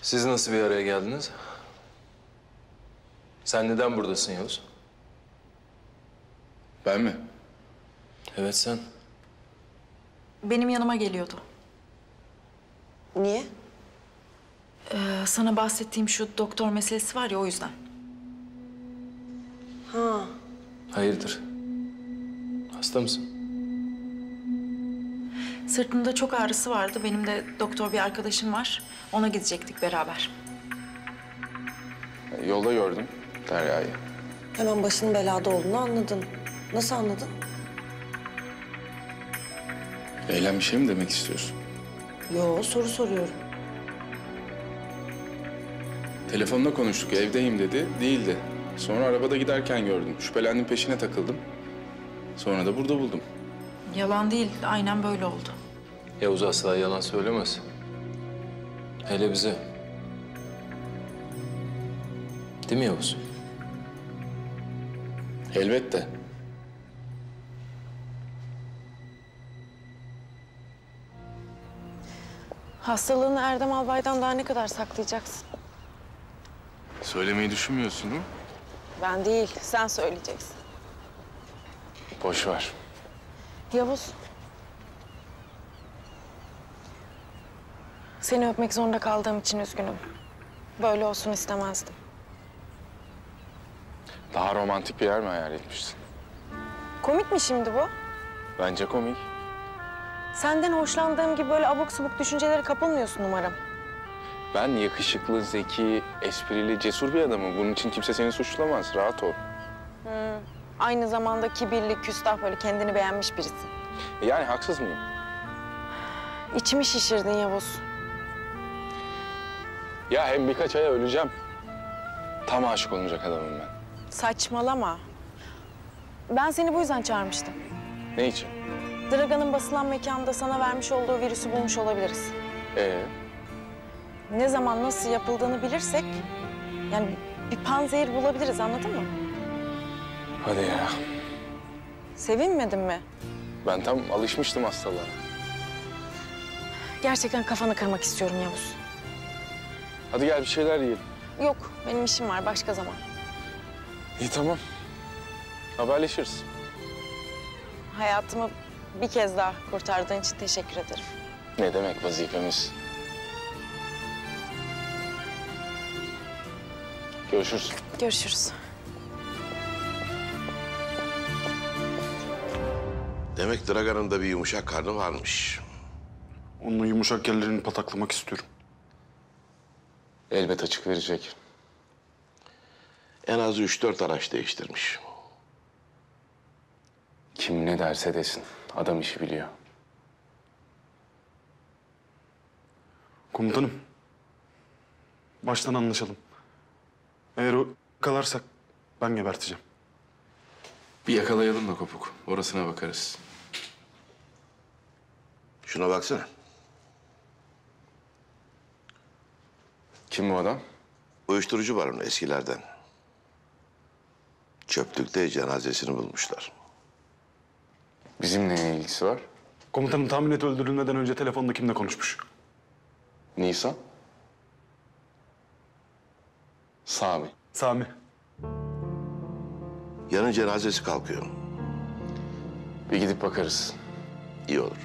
Siz nasıl bir araya geldiniz? Sen neden buradasın Yavuz? Ben mi? Evet sen. Benim yanıma geliyordu. Niye? Sana bahsettiğim şu doktor meselesi var ya, o yüzden. Ha, Hayırdır? Hasta mısın? Sırtında çok ağrısı vardı. Benim de doktor bir arkadaşım var. Ona gidecektik beraber. Yolda gördüm Derya'yı. hemen başının belada olduğunu anladın. Nasıl anladın? Eylem bir şey mi demek istiyorsun? Yo, soru soruyorum. Telefonla konuştuk, evdeyim dedi, değildi. Sonra arabada giderken gördüm. Şüphelendim, peşine takıldım. Sonra da burada buldum. Yalan değil, aynen böyle oldu. Yavuz asla yalan söylemez. Hele bize. Değil mi Yavuz? Elbette. Hastalığını Erdem Albay'dan daha ne kadar saklayacaksın? Söylemeyi düşünmüyorsun değil mi? Ben değil, sen söyleyeceksin. Boş ver. Yavuz. Seni öpmek zorunda kaldığım için üzgünüm. Böyle olsun istemezdim. Daha romantik bir yer mi hayal etmişsin? Komik mi şimdi bu? Bence komik. Senden hoşlandığım gibi böyle abuk subuk düşüncelere kapılmıyorsun umarım. Ben yakışıklı, zeki, esprili, cesur bir adamım. Bunun için kimse seni suçlamaz. Rahat ol. Aynı zamanda kibirli, küstah, böyle kendini beğenmiş birisin. Yani haksız mıyım? İçimi şişirdin Yavuz. Ya hem birkaç aya öleceğim. Tam aşık olunacak adamım ben. Saçmalama. Ben seni bu yüzden çağırmıştım. Ne için? Dragan'ın basılan mekanda sana vermiş olduğu virüsü bulmuş olabiliriz. Ne zaman nasıl yapıldığını bilirsek... yani bir panzehir bulabiliriz, anladın mı? Hadi ya. Sevinmedin mi? Ben tam alışmıştım hastalığa. Gerçekten kafanı kırmak istiyorum Yavuz. Hadi gel bir şeyler yiyelim. Yok, benim işim var başka zaman. İyi tamam. Haberleşiriz. Hayatımı bir kez daha kurtardığın için teşekkür ederim. Ne demek vazifemiz? Görüşürüz. Görüşürüz. Demek Dragan'ın da bir yumuşak karnı varmış. Onun yumuşak yerlerini pataklamak istiyorum. Elbet açık verecek. En az 3-4 araç değiştirmiş. Kim ne derse desin. Adam işi biliyor. Komutanım. Baştan anlaşalım. Eğer o yakalarsak ben geberteceğim. Bir yakalayalım da kopuk. Orasına bakarız. Şuna baksana. Kim bu adam? Uyuşturucu var onun eskilerden. Çöplükte cenazesini bulmuşlar. Bizimle ne ilgisi var? Komutanım tahmin et öldürülmeden önce telefonda kimle konuşmuş? Nisan? Sami. Sami. Yarın cenazesi kalkıyor. Bir gidip bakarız. İyi olur.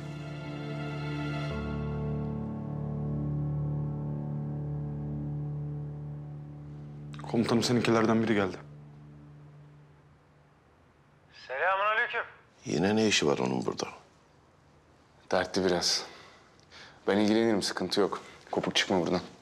Komutanım seninkilerden biri geldi. Selamünaleyküm. Yine ne işi var onun burada? Dertli biraz. Ben ilgilenirim, sıkıntı yok. Kopuk çıkma buradan.